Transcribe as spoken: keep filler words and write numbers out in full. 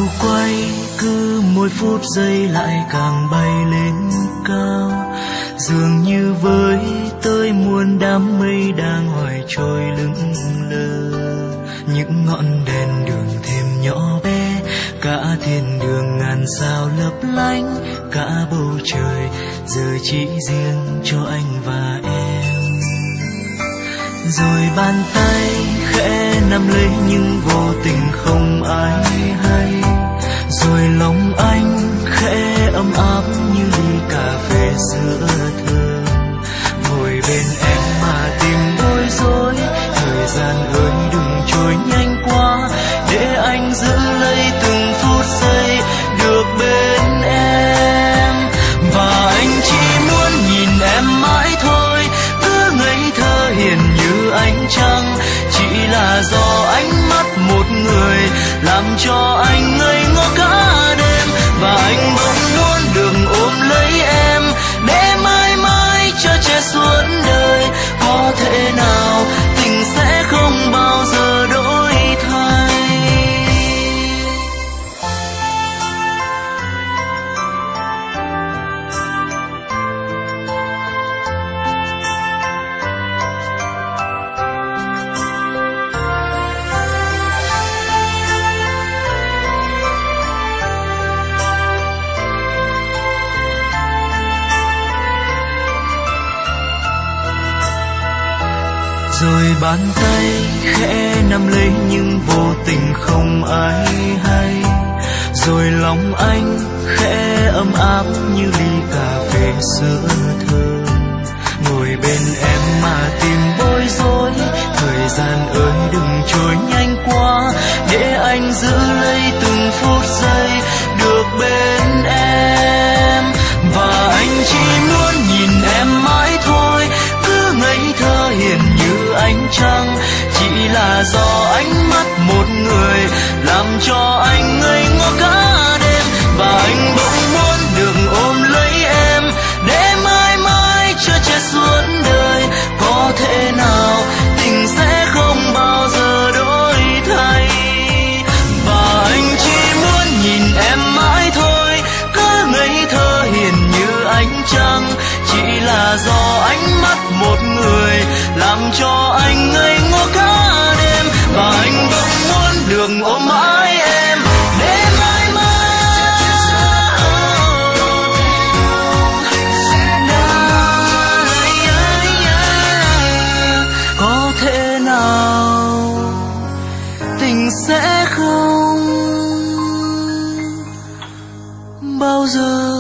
quay cứ mỗi phút giây lại càng bay lên cao, dường như với tôi muôn đám mây đang hoài trôi lững lờ. Những ngọn đèn đường thêm nhỏ bé, cả thiên đường ngàn sao lấp lánh, cả bầu trời giờ chỉ riêng cho anh và em. Rồi bàn tay khẽ nắm lấy nhưng vô tình không ai hay, rồi lòng anh khẽ ấm áp như ly cà phê sữa thơm. Ngồi bên em mà tìm bối rối, thời gian ơi đừng trôi nhanh quá, để anh giữ lấy từng phút giây được bên em. Và anh chỉ muốn nhìn em mãi thôi, cứ ngây thơ hiền như ánh trăng, chỉ là do ánh mắt một người làm cho anh ngây ngô cả đêm. Và anh bỗng muốn được ôm lấy em, để mãi mãi cho che suốt đời. Có thể nào tình sẽ không bao giờ đổi thay. Rồi bàn tay khẽ nắm lấy nhưng vô tình không ai hay, rồi lòng anh khẽ ấm áp như ly cà phê sữa thơm. Ngồi bên em mà tìm bối rối, thời gian ơi đừng trôi nhanh quá, để anh giữ lấy từng phút giây được bên em. Và anh chỉ muốn nhìn em mãi thôi, cứ ngây thơ hiền như ánh trăng, chỉ là do ánh mắt một người làm cho anh ngây ngô cả đêm. Và anh bỗng muốn được ôm lấy em, để mãi mãi cho che suốt đời. Có thể nào tình sẽ không bao giờ đổi thay. Và anh chỉ muốn nhìn em mãi thôi, cứ ngây thơ hiền như ánh trăng, chỉ là do ánh mắt một người làm cho anh ngây ngô cả đêm. Và anh bỗng muốn được ôm mãi em, để mãi mãi. Có thể nào tình sẽ không bao giờ